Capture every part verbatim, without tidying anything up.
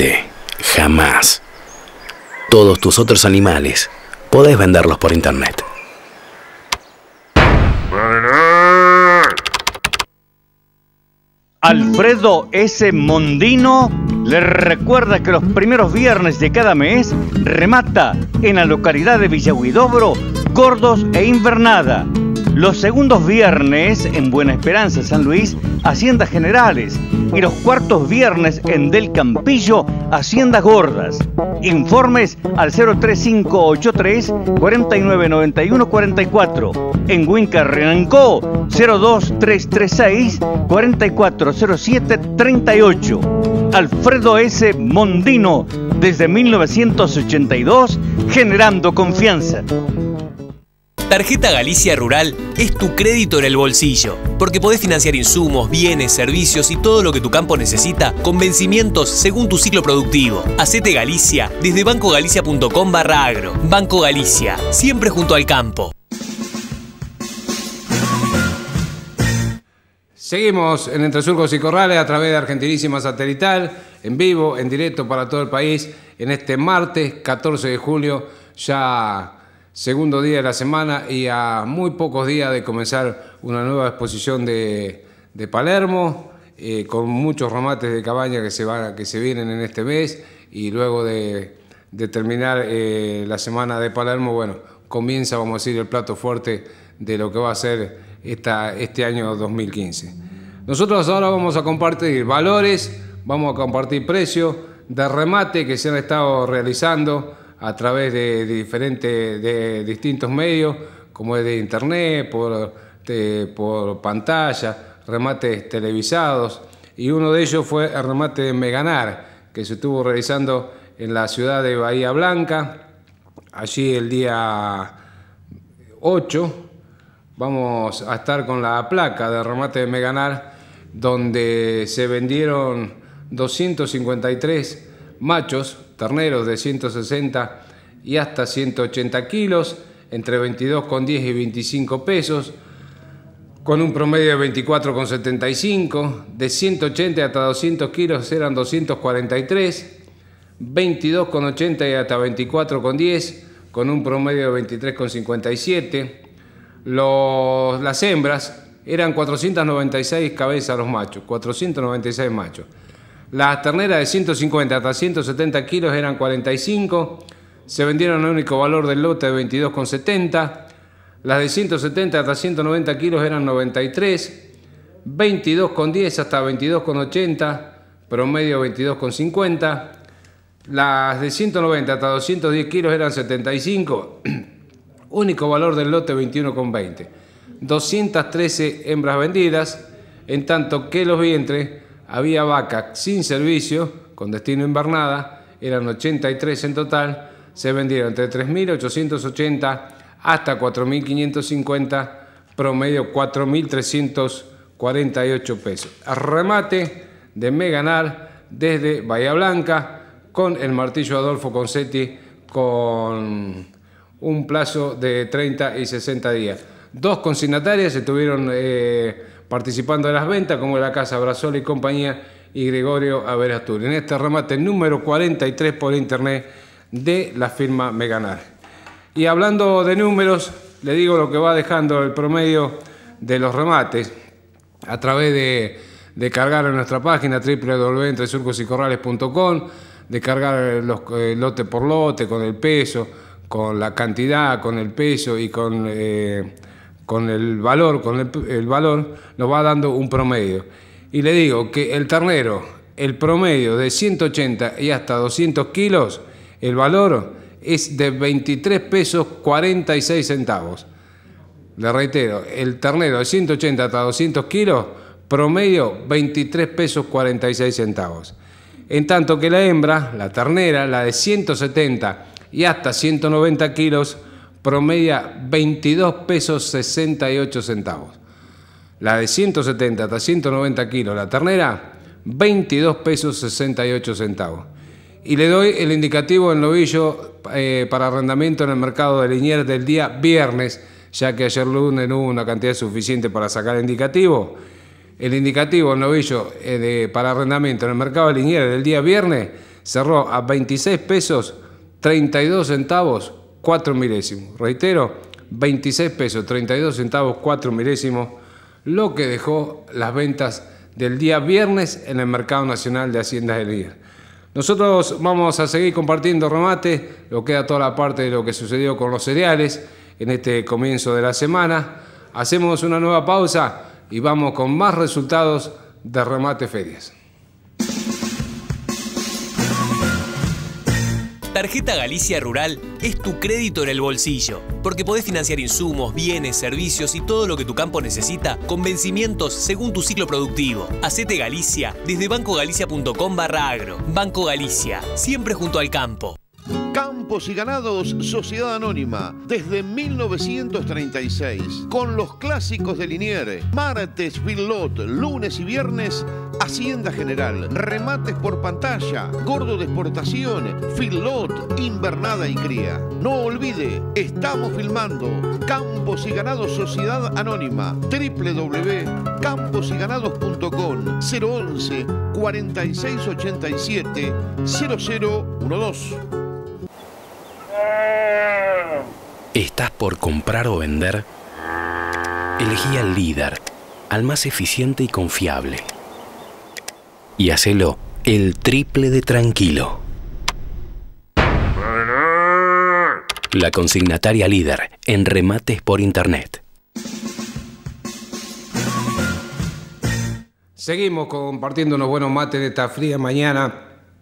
Este, jamás. Todos tus otros animales podés venderlos por internet. Alfredo S. Mondino le recuerda que los primeros viernes de cada mes remata en la localidad de Villa Huidobro, Gordos e Invernada. Los segundos viernes en Buena Esperanza, San Luis, Haciendas Generales. Y los cuartos viernes en Del Campillo, Haciendas Gordas. Informes al cero tres cinco ocho tres, cuatro nueve nueve uno cuatro cuatro. En Huinca Renancó, cero dos tres tres seis, cuatro cuatro cero siete tres ocho. Alfredo S. Mondino, desde mil novecientos ochenta y dos, generando confianza. Tarjeta Galicia Rural es tu crédito en el bolsillo, porque podés financiar insumos, bienes, servicios y todo lo que tu campo necesita con vencimientos según tu ciclo productivo. Hacete Galicia desde bancogalicia punto com barra agro. Banco Galicia, siempre junto al campo. Seguimos en Entre Surcos y Corrales a través de Argentinísima Satelital, en vivo, en directo para todo el país, en este martes catorce de julio, ya segundo día de la semana y a muy pocos días de comenzar una nueva exposición de, de Palermo, eh, con muchos remates de cabaña que se, van, que se vienen en este mes, y luego de, de terminar eh, la semana de Palermo, bueno, comienza, vamos a decir, el plato fuerte de lo que va a ser esta, este año dos mil quince. Nosotros ahora vamos a compartir valores, vamos a compartir precios de remate que se han estado realizando a través de, de diferentes, de distintos medios, como es de internet, por, de, por pantalla, remates televisados, y uno de ellos fue el remate de Meganar, que se estuvo realizando en la ciudad de Bahía Blanca, allí el día ocho. Vamos a estar con la placa de remate de Meganar, donde se vendieron doscientos cincuenta y tres machos, terneros de ciento sesenta y hasta ciento ochenta kilos, entre veintidós con diez y veinticinco pesos, con un promedio de veinticuatro con setenta y cinco, de ciento ochenta hasta doscientos kilos eran doscientos cuarenta y tres, veintidós con ochenta y hasta veinticuatro con diez, con un promedio de veintitrés con cincuenta y siete. Los, las hembras eran cuatrocientos noventa y seis cabezas los machos, cuatrocientos noventa y seis machos. Las terneras de ciento cincuenta hasta ciento setenta kilos eran cuarenta y cinco, se vendieron el único valor del lote de veintidós con setenta. Las de ciento setenta hasta ciento noventa kilos eran noventa y tres, veintidós con diez hasta veintidós con ochenta, promedio veintidós con cincuenta. Las de ciento noventa hasta doscientos diez kilos eran setenta y cinco, único valor del lote veintiuno con veinte. doscientas trece hembras vendidas, en tanto que los vientres había vacas sin servicio, con destino invernada, eran ochenta y tres en total, se vendieron entre tres mil ochocientos ochenta hasta cuatro mil quinientos cincuenta, promedio cuatro mil trescientos cuarenta y ocho pesos. Remate de Meganar desde Bahía Blanca, con el martillo Adolfo Concetti, con un plazo de treinta y sesenta días. Dos consignatarias estuvieron eh, participando de las ventas, como la Casa Brasol y compañía, y Gregorio Averastur, en este remate número cuarenta y tres por internet de la firma Meganar. Y hablando de números, le digo lo que va dejando el promedio de los remates a través de, de cargar en nuestra página doble u doble u doble u punto entre surcos y corrales punto com, de cargar los, eh, lote por lote, con el peso, con la cantidad, con el peso y con, eh, con el valor, con el, el valor, nos va dando un promedio. Y le digo que el ternero, el promedio de ciento ochenta y hasta doscientos kilos, el valor es de veintitrés pesos cuarenta y seis centavos. Le reitero, el ternero de ciento ochenta hasta doscientos kilos, promedio veintitrés pesos cuarenta y seis centavos. En tanto que la hembra, la ternera, la de ciento setenta y hasta ciento noventa kilos, promedia veintidós pesos sesenta y ocho centavos. La de ciento setenta hasta ciento noventa kilos, la ternera, veintidós pesos sesenta y ocho centavos. Y le doy el indicativo en novillo eh, para arrendamiento en el mercado de Liniers del día viernes, ya que ayer lunes no hubo una cantidad suficiente para sacar el indicativo. El indicativo en novillo eh, de, para arrendamiento en el mercado de Liniers del día viernes cerró a veintiséis pesos treinta y dos centavos cuatro milésimos. Reitero, veintiséis pesos treinta y dos centavos cuatro milésimos, lo que dejó las ventas del día viernes en el Mercado Nacional de Haciendas del Líder. Nosotros vamos a seguir compartiendo remate, lo queda toda la parte de lo que sucedió con los cereales en este comienzo de la semana. Hacemos una nueva pausa y vamos con más resultados de Remate Ferias. Tarjeta Galicia Rural es tu crédito en el bolsillo, porque podés financiar insumos, bienes, servicios y todo lo que tu campo necesita con vencimientos según tu ciclo productivo. Hacete Galicia desde bancogalicia.com barra agro. Banco Galicia, siempre junto al campo. Campos y Ganados Sociedad Anónima, desde mil novecientos treinta y seis, con los clásicos de Liniers, martes feedlot, lunes y viernes Hacienda General, remates por pantalla, gordo de exportación, feedlot, invernada y cría. No olvide, estamos filmando Campos y Ganados Sociedad Anónima, w w w punto campos y ganados punto com, cero once, cuarenta y seis ochenta y siete, cero cero doce. ¿Estás por comprar o vender? Elegí al líder, al más eficiente y confiable. Y hacelo el triple de tranquilo. La consignataria líder en remates por internet. Seguimos compartiendo unos buenos mates de esta fría mañana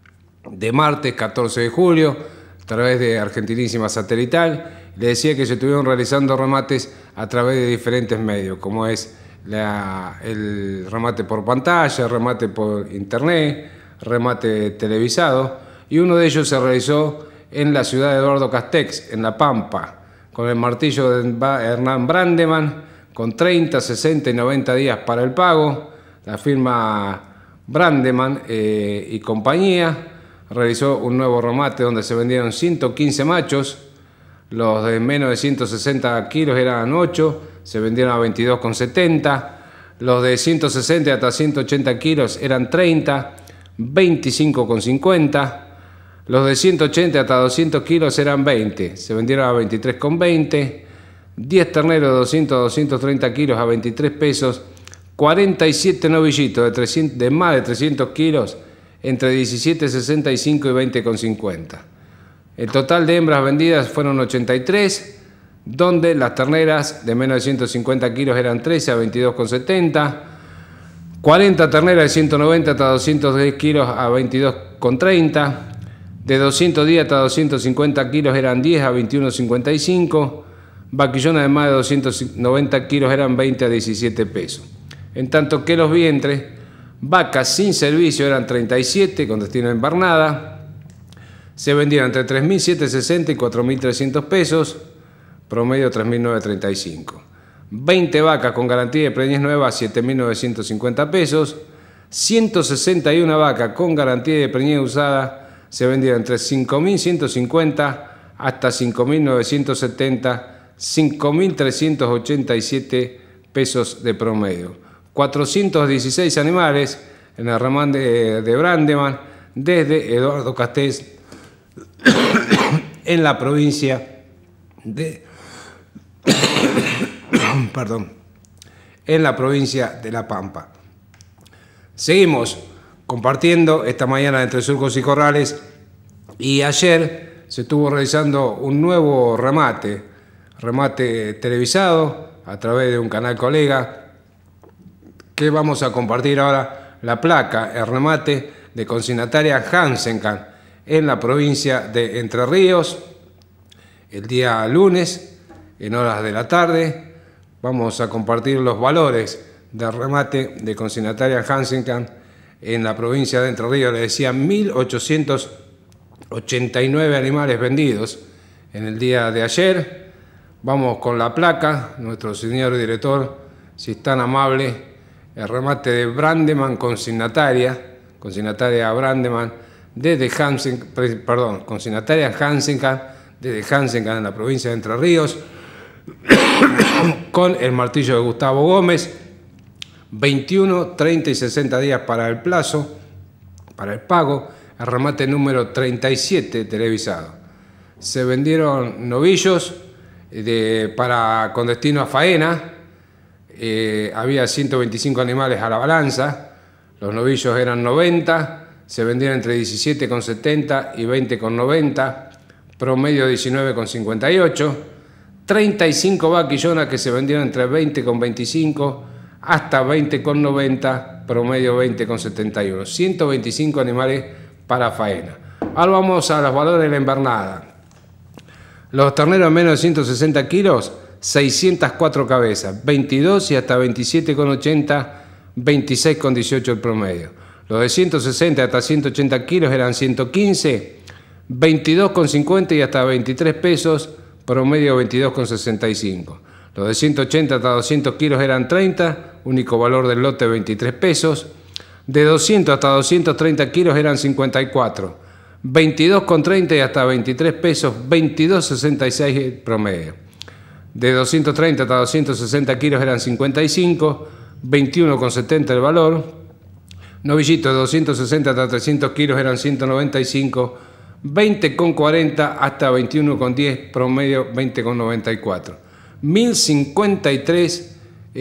de martes catorce de julio a través de Argentinísima Satelital. Le decía que se estuvieron realizando remates a través de diferentes medios, como es la, el remate por pantalla, remate por internet, remate televisado, y uno de ellos se realizó en la ciudad de Eduardo Castex, en La Pampa, con el martillo de Hernán Brandeman, con treinta, sesenta y noventa días para el pago. La firma Brandeman eh, y compañía realizó un nuevo remate donde se vendieron ciento quince machos. Los de menos de ciento sesenta kilos eran ocho, se vendieron a veintidós con setenta. Los de ciento sesenta hasta ciento ochenta kilos eran treinta, veinticinco con cincuenta. Los de ciento ochenta hasta doscientos kilos eran veinte, se vendieron a veintitrés con veinte. diez terneros de doscientos a doscientos treinta kilos a veintitrés pesos. cuarenta y siete novillitos de, trescientos, de más de trescientos kilos entre diecisiete sesenta y cinco y veinte con cincuenta. El total de hembras vendidas fueron ochenta y tres, donde las terneras de menos de ciento cincuenta kilos eran trece a veintidós con setenta, cuarenta terneras de ciento noventa hasta doscientos diez kilos a veintidós con treinta, de doscientos diez hasta doscientos cincuenta kilos eran diez a veintiuno cincuenta y cinco, vaquillonas de más de doscientos noventa kilos eran veinte a diecisiete pesos. En tanto que los vientres, vacas sin servicio eran treinta y siete con destino a invernada, se vendieron entre tres mil setecientos sesenta y cuatro mil trescientos pesos, promedio tres mil novecientos treinta y cinco. veinte vacas con garantía de preñez nueva, siete mil novecientos cincuenta pesos. ciento sesenta y una vacas con garantía de preñez usada se vendieron entre cinco mil ciento cincuenta hasta cinco mil novecientos setenta, cinco mil trescientos ochenta y siete pesos de promedio. cuatrocientos dieciséis animales en el remán de, de Brandeman desde Eduardo Castex en la provincia de perdón, en la provincia de La Pampa. Seguimos compartiendo esta mañana entre surcos y corrales, y ayer se estuvo realizando un nuevo remate, remate televisado a través de un canal colega, que vamos a compartir ahora la placa, el remate de consignataria Hansenkamp en la provincia de Entre Ríos. El día lunes, en horas de la tarde, vamos a compartir los valores del remate de consignataria Hansenkamp en la provincia de Entre Ríos. Le decía, mil ochocientos ochenta y nueve animales vendidos en el día de ayer. Vamos con la placa, nuestro señor director, si es tan amable, el remate de Brandeman consignataria, consignataria Brandeman, desde Hansenkamp, perdón, consignataria Hansenkamp, desde Hansenkamp en la provincia de Entre Ríos, con el martillo de Gustavo Gómez, veintiuno, treinta y sesenta días para el plazo, para el pago. el remate número treinta y siete televisado. Se vendieron novillos de, para, con destino a faena. Eh, había ciento veinticinco animales a la balanza. Los novillos eran noventa. Se vendieron entre diecisiete con setenta y veinte con noventa. Promedio diecinueve con cincuenta y ocho. treinta y cinco vaquillonas que se vendieron entre veinte con veinticinco hasta veinte con noventa. Promedio veinte con setenta y uno. ciento veinticinco animales para faena. Ahora vamos a los valores de la invernada. Los terneros menos de ciento sesenta kilos, seiscientas cuatro cabezas, veintidós y hasta veintisiete con ochenta, veintiséis con dieciocho el promedio. Los de ciento sesenta hasta ciento ochenta kilos eran ciento quince, veintidós con cincuenta y hasta veintitrés pesos, promedio veintidós con sesenta y cinco. Los de ciento ochenta hasta doscientos kilos eran treinta, único valor del lote veintitrés pesos. De doscientos hasta doscientos treinta kilos eran cincuenta y cuatro. veintidós con treinta y hasta veintitrés pesos, veintidós con sesenta y seis el promedio. De doscientos treinta hasta doscientos sesenta kilos eran cincuenta y cinco, veintiuno con setenta el valor. Novillitos de doscientos sesenta hasta trescientos kilos eran ciento noventa y cinco, veinte con cuarenta hasta veintiuno con diez, promedio veinte con noventa y cuatro. mil cincuenta y tres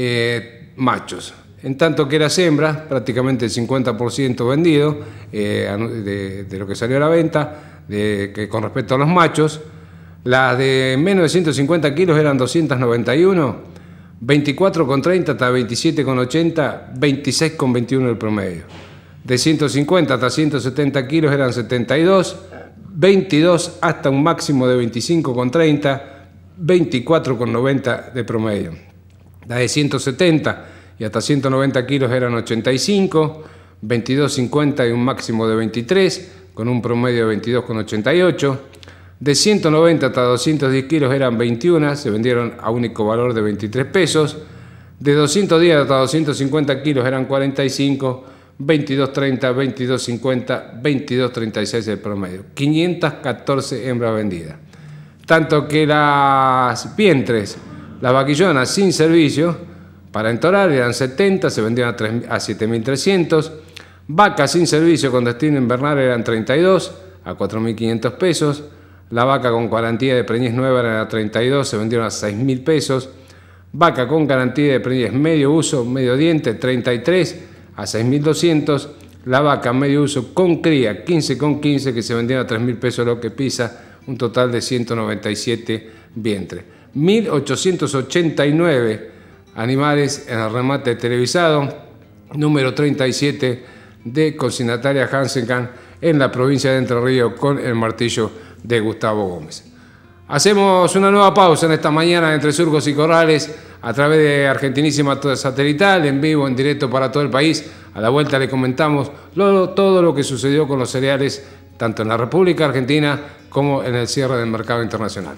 eh, machos. En tanto que las hembras, prácticamente el cincuenta por ciento vendido eh, de, de lo que salió a la venta, de, que con respecto a los machos. Las de menos de ciento cincuenta kilos eran doscientos noventa y uno, veinticuatro con treinta hasta veintisiete con ochenta, veintiséis con veintiuno el promedio. De ciento cincuenta hasta ciento setenta kilos eran setenta y dos, veintidós hasta un máximo de veinticinco con treinta, veinticuatro con noventa de promedio. La de ciento setenta y hasta ciento noventa kilos eran ochenta y cinco, veintidós cincuenta y un máximo de veintitrés, con un promedio de veintidós con ochenta y ocho. De ciento noventa hasta doscientos diez kilos eran veintiuno, se vendieron a único valor de veintitrés pesos. De doscientos diez hasta doscientos cincuenta kilos eran cuarenta y cinco, veintidós treinta, veintidós cincuenta, veintidós treinta y seis el promedio. quinientas catorce hembras vendidas. Tanto que las vientres, las vaquillonas sin servicio, para entorar eran setenta, se vendían a siete mil trescientos. Vacas sin servicio con destino invernal eran treinta y dos, a cuatro mil quinientos pesos. La vaca con garantía de preñez nueva era treinta y dos, se vendieron a seis mil pesos. Vaca con garantía de preñez medio uso, medio diente, treinta y tres, a seis mil doscientos. La vaca medio uso con cría, quince con quince, que se vendieron a tres mil pesos lo que pisa, un total de ciento noventa y siete vientres. mil ochocientos ochenta y nueve animales en el remate televisado, número treinta y siete de consignataria Hansenkamp en la provincia de Entre Ríos, con el martillo de Gustavo Gómez. Hacemos una nueva pausa en esta mañana entre Surcos y Corrales a través de Argentinísima Satelital, en vivo, en directo para todo el país. A la vuelta le comentamos lo, todo lo que sucedió con los cereales, tanto en la República Argentina como en el cierre del mercado internacional.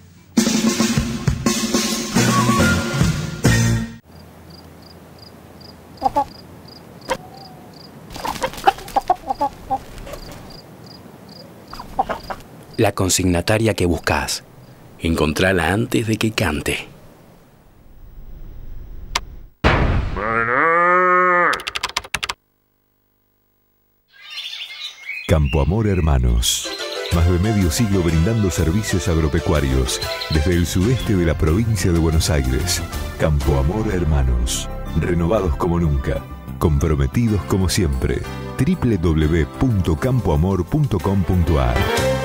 La consignataria que buscas. Encontrala antes de que cante. Campo Amor Hermanos. Más de medio siglo brindando servicios agropecuarios desde el sudeste de la provincia de Buenos Aires. Campo Amor Hermanos. Renovados como nunca. Comprometidos como siempre. doble u doble u doble u punto campo amor punto com punto a r.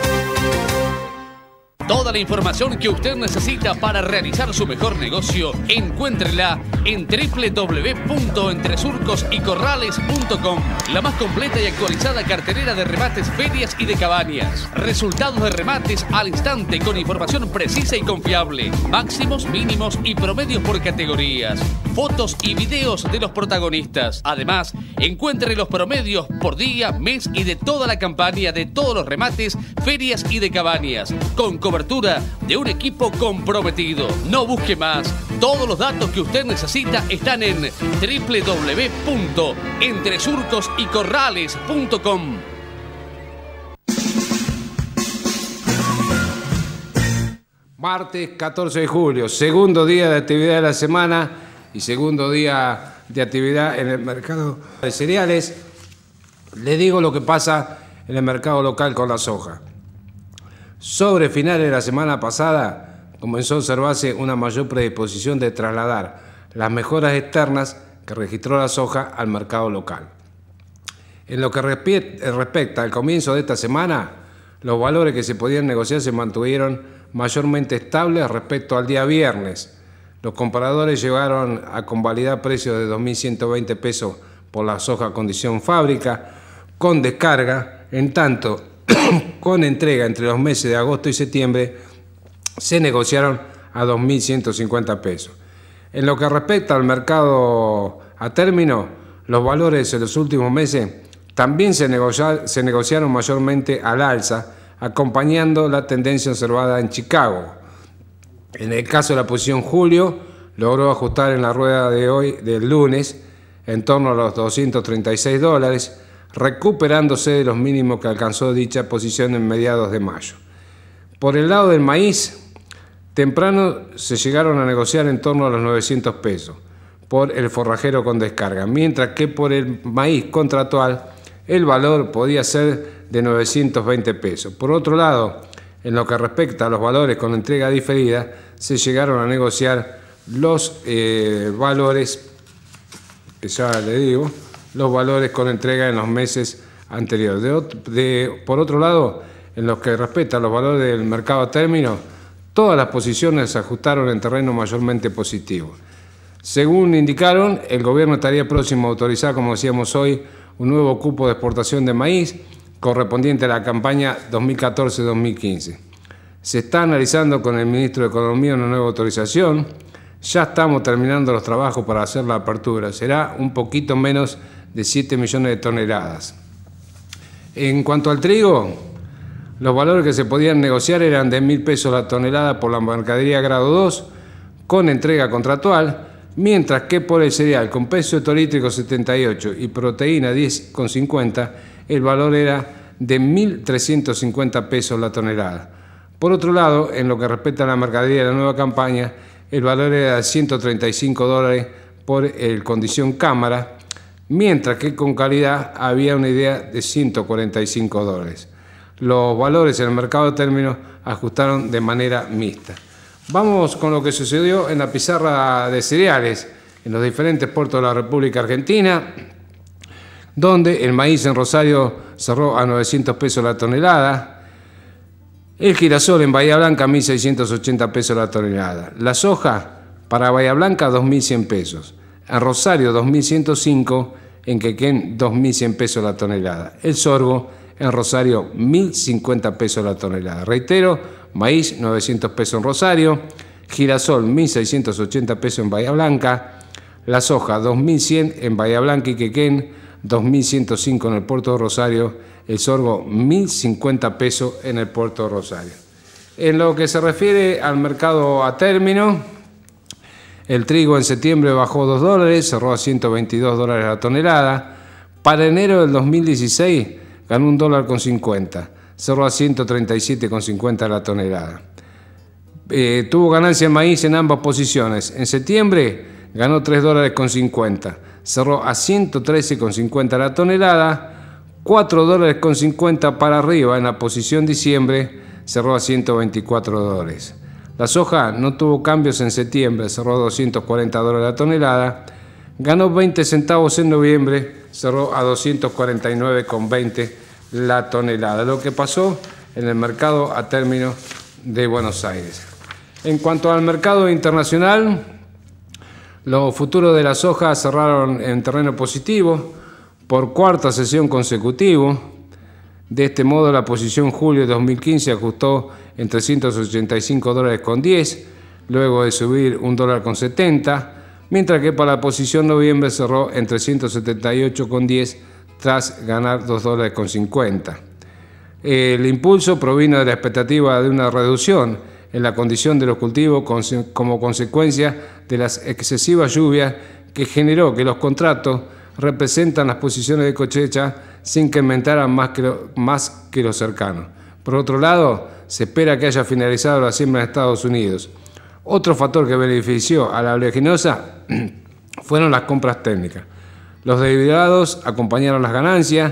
Toda la información que usted necesita para realizar su mejor negocio, encuéntrela en doble u doble u doble u punto entre surcos y corrales punto com. La más completa y actualizada cartelera de remates, ferias y de cabañas. Resultados de remates al instante con información precisa y confiable. Máximos, mínimos y promedios por categorías. Fotos y videos de los protagonistas. Además, encuentre los promedios por día, mes y de toda la campaña de todos los remates, ferias y de cabañas. Con cobertura de un equipo comprometido. No busque más. Todos los datos que usted necesita están en doble u doble u doble u punto entre surcos y corrales punto com. Martes catorce de julio, segundo día de actividad de la semana y segundo día de actividad en el mercado de cereales. Les digo lo que pasa en el mercado local con la soja. Sobre finales de la semana pasada comenzó a observarse una mayor predisposición de trasladar las mejoras externas que registró la soja al mercado local. En lo que respecta al comienzo de esta semana, los valores que se podían negociar se mantuvieron mayormente estables respecto al día viernes. Los compradores llegaron a convalidar precios de dos mil ciento veinte pesos por la soja condición fábrica, con descarga, en tanto con entrega entre los meses de agosto y septiembre se negociaron a dos mil ciento cincuenta pesos. En lo que respecta al mercado a término, los valores en los últimos meses también se, negocia, se negociaron mayormente al alza, acompañando la tendencia observada en Chicago. En el caso de la posición julio, logró ajustar en la rueda de hoy, del lunes, en torno a los doscientos treinta y seis dólares, recuperándose de los mínimos que alcanzó dicha posición en mediados de mayo. Por el lado del maíz, temprano se llegaron a negociar en torno a los novecientos pesos por el forrajero con descarga, mientras que por el maíz contractual el valor podía ser de novecientos veinte pesos. Por otro lado, en lo que respecta a los valores con entrega diferida, se llegaron a negociar los eh, valores, que ya le digo, los valores con entrega en los meses anteriores. De, de, por otro lado, en lo que respecta a los valores del mercado a término, todas las posiciones se ajustaron en terreno mayormente positivo. Según indicaron, el gobierno estaría próximo a autorizar, como decíamos hoy, un nuevo cupo de exportación de maíz correspondiente a la campaña dos mil catorce dos mil quince. Se está analizando con el ministro de Economía una nueva autorización. Ya estamos terminando los trabajos para hacer la apertura. Será un poquito menos de siete millones de toneladas. En cuanto al trigo, los valores que se podían negociar eran de mil pesos la tonelada por la mercadería grado dos con entrega contractual, mientras que por el cereal con peso hectolítrico setenta y ocho y proteína diez con cincuenta, el valor era de mil trescientos cincuenta pesos la tonelada. Por otro lado, en lo que respecta a la mercadería de la nueva campaña, el valor era de ciento treinta y cinco dólares por el condición cámara, mientras que con calidad había una idea de ciento cuarenta y cinco dólares. Los valores en el mercado de términos ajustaron de manera mixta. Vamos con lo que sucedió en la pizarra de cereales en los diferentes puertos de la República Argentina, donde el maíz en Rosario cerró a novecientos pesos la tonelada, el girasol en Bahía Blanca mil seiscientos ochenta pesos la tonelada, la soja para Bahía Blanca dos mil cien pesos, en Rosario dos mil ciento cinco, en Quequén dos mil cien pesos la tonelada, el sorgo en Rosario mil cincuenta pesos la tonelada. Reitero, maíz novecientos pesos en Rosario, girasol mil seiscientos ochenta pesos en Bahía Blanca, la soja dos mil cien en Bahía Blanca y Quequén, dos mil ciento cinco en el puerto de Rosario, el sorgo mil cincuenta pesos en el puerto de Rosario. En lo que se refiere al mercado a término, el trigo en septiembre bajó dos dólares, cerró a ciento veintidós dólares la tonelada. Para enero del dos mil dieciséis ganó un dólar con cincuenta, cerró a ciento treinta y siete con cincuenta la tonelada. Eh, tuvo ganancia en maíz en ambas posiciones. En septiembre ganó tres dólares con cincuenta, cerró a ciento trece con cincuenta la tonelada, cuatro dólares con cincuenta para arriba en la posición diciembre, cerró a ciento veinticuatro dólares. La soja no tuvo cambios en septiembre, cerró a doscientos cuarenta dólares la tonelada, ganó veinte centavos en noviembre, cerró a doscientos cuarenta y nueve con veinte la tonelada. Lo que pasó en el mercado a término de Buenos Aires. En cuanto al mercado internacional, los futuros de la soja cerraron en terreno positivo por cuarta sesión consecutiva. De este modo, la posición julio de dos mil quince ajustó en trescientos ochenta y cinco dólares con diez, luego de subir un dólar con setenta, mientras que para la posición noviembre cerró en trescientos setenta y ocho con diez tras ganar dos dólares con cincuenta. El impulso provino de la expectativa de una reducción en la condición de los cultivos como consecuencia de las excesivas lluvias que generó que los contratos representan las posiciones de cosecha sin que aumentaran más que, lo, más que los cercanos. Por otro lado, se espera que haya finalizado la siembra en Estados Unidos. Otro factor que benefició a la oleaginosa fueron las compras técnicas. Los derivados acompañaron las ganancias.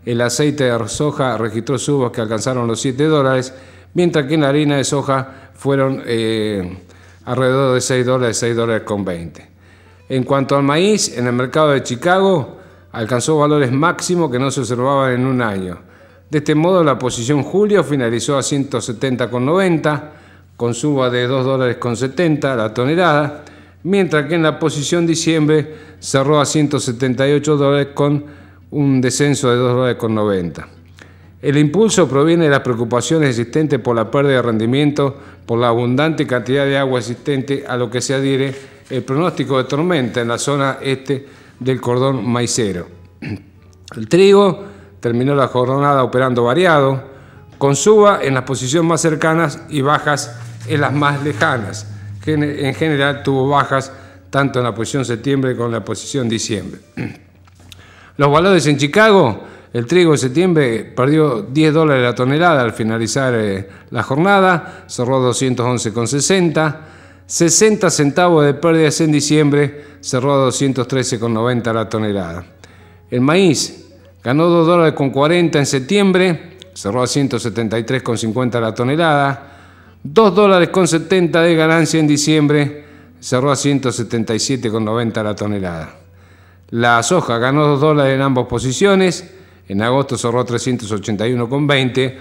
El aceite de soja registró subas que alcanzaron los siete dólares, mientras que en la harina de soja fueron eh, alrededor de seis dólares, seis dólares con veinte. En cuanto al maíz, en el mercado de Chicago alcanzó valores máximos que no se observaban en un año. De este modo, la posición julio finalizó a ciento setenta con noventa, con suba de dos dólares con setenta la tonelada, mientras que en la posición diciembre cerró a ciento setenta y ocho dólares con un descenso de dos dólares con noventa. El impulso proviene de las preocupaciones existentes por la pérdida de rendimiento por la abundante cantidad de agua existente, a lo que se adhiere el pronóstico de tormenta en la zona este del cordón maicero. El trigo terminó la jornada operando variado, con suba en las posiciones más cercanas y bajas en las más lejanas. En general tuvo bajas tanto en la posición septiembre como en la posición diciembre. Los valores en Chicago, el trigo en septiembre perdió diez dólares la tonelada al finalizar eh, la jornada, cerró doscientos once con sesenta, sesenta centavos de pérdidas en diciembre, cerró a doscientos trece con noventa la tonelada. El maíz ganó dos dólares con cuarenta en septiembre, cerró a ciento setenta y tres con cincuenta la tonelada, dos dólares con setenta de ganancia en diciembre, cerró a ciento setenta y siete con noventa la tonelada. La soja ganó dos dólares en ambas posiciones, en agosto cerró a trescientos ochenta y uno con veinte,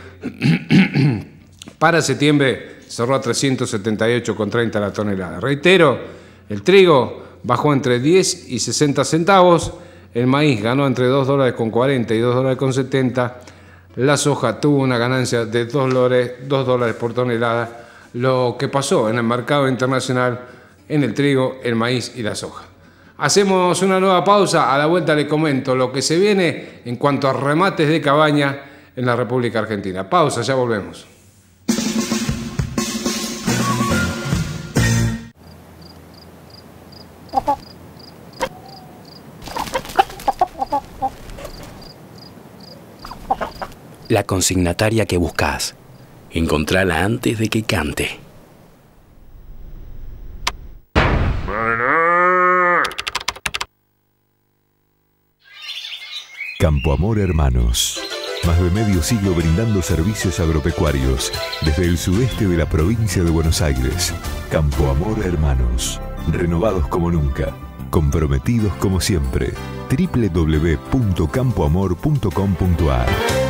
para septiembre cerró a trescientos setenta y ocho con treinta la tonelada. Reitero, el trigo bajó entre diez y sesenta centavos, el maíz ganó entre dos dólares con cuarenta y dos dólares con setenta, la soja tuvo una ganancia de dos dólares, dos dólares por tonelada, lo que pasó en el mercado internacional en el trigo, el maíz y la soja. Hacemos una nueva pausa, a la vuelta le comento lo que se viene en cuanto a remates de cabaña en la República Argentina. Pausa, ya volvemos. La consignataria que buscas. Encontrala antes de que cante. Campo Amor Hermanos. Más de medio siglo brindando servicios agropecuarios desde el sudeste de la provincia de Buenos Aires. Campo Amor Hermanos. Renovados como nunca. Comprometidos como siempre. doble u doble u doble u punto campo amor punto com punto a r.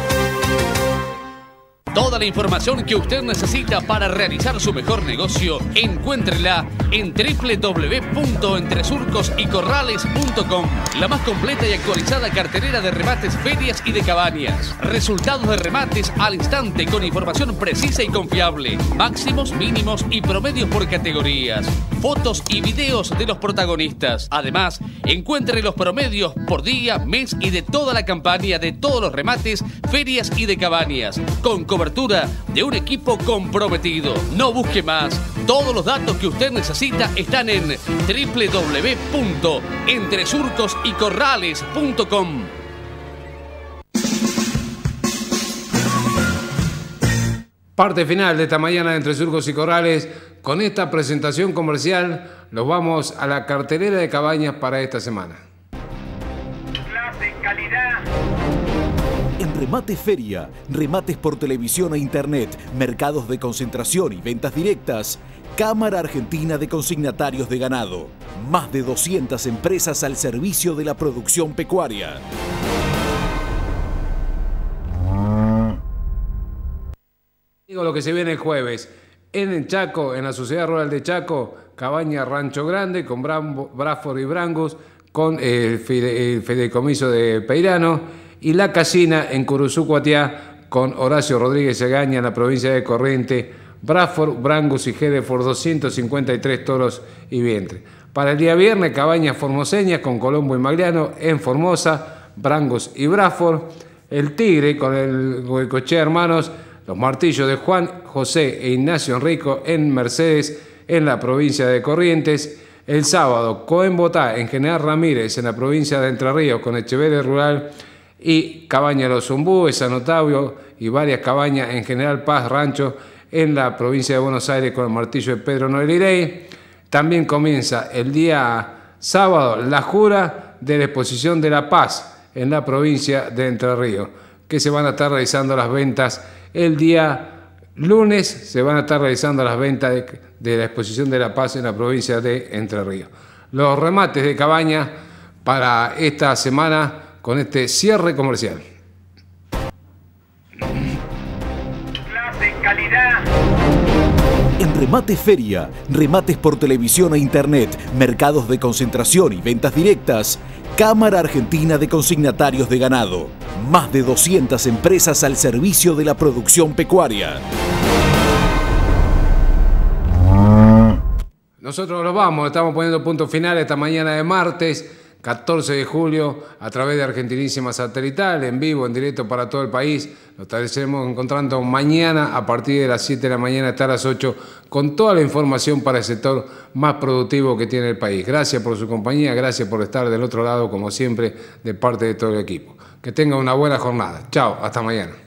Toda la información que usted necesita para realizar su mejor negocio, encuéntrela en doble u doble u doble u punto entre surcos y corrales punto com. La más completa y actualizada cartelera de remates, ferias y de cabañas. Resultados de remates al instante con información precisa y confiable. Máximos, mínimos y promedios por categorías. Fotos y videos de los protagonistas. Además, encuentre los promedios por día, mes y de toda la campaña de todos los remates, ferias y de cabañas. Con cobertura de un equipo comprometido. No busque más. Todos los datos que usted necesita están en doble u doble u doble u punto entre surcos y corrales punto com. Parte final de esta mañana de Entre Surcos y Corrales. Con esta presentación comercial nos vamos a la cartelera de cabañas para esta semana. Clase, calidad. En Remate Feria, remates por televisión e internet, mercados de concentración y ventas directas, Cámara Argentina de Consignatarios de Ganado. Más de doscientas empresas al servicio de la producción pecuaria. Digo lo que se viene el jueves. En el Chaco, en la Sociedad Rural de Chaco, cabaña Rancho Grande con Brambo, Bradford y Brangus, con el, fide, el fideicomiso de Peirano. Y La Casina en Curuzú, Cuatiá, con Horacio Rodríguez Egaña en la provincia de Corrientes, Bradford, Brangus y Hereford, doscientos cincuenta y tres toros y vientre. Para el día viernes, cabañas formoseñas con Colombo y Magliano en Formosa, Brangus y Bradford. El Tigre con el Goicoechea Hermanos, los Martillos de Juan José e Ignacio Enrico en Mercedes, en la provincia de Corrientes. El sábado, Coen Botá en General Ramírez, en la provincia de Entre Ríos, con Echeverría Rural, y Cabaña Los Zumbúes, San Otavio y varias cabañas en General Paz Rancho en la provincia de Buenos Aires con el Martillo de Pedro Noelirey. También comienza el día sábado la jura de la Exposición de la Paz en la provincia de Entre Ríos. que se van a estar realizando las ventas el día lunes, se van a estar realizando las ventas de, de la Exposición de la Paz en la provincia de Entre Ríos. Los remates de cabaña para esta semana con este cierre comercial. Clase, calidad. En Remate Feria, remates por televisión e internet, mercados de concentración y ventas directas, Cámara Argentina de Consignatarios de Ganado. Más de doscientas empresas al servicio de la producción pecuaria. Nosotros nos vamos, estamos poniendo punto final esta mañana de martes, catorce de julio, a través de Argentinísima Satelital, en vivo, en directo para todo el país. Nos estaremos encontrando mañana a partir de las siete de la mañana hasta las ocho con toda la información para el sector más productivo que tiene el país. Gracias por su compañía, gracias por estar del otro lado, como siempre, de parte de todo el equipo. Que tengan una buena jornada. Chao, hasta mañana.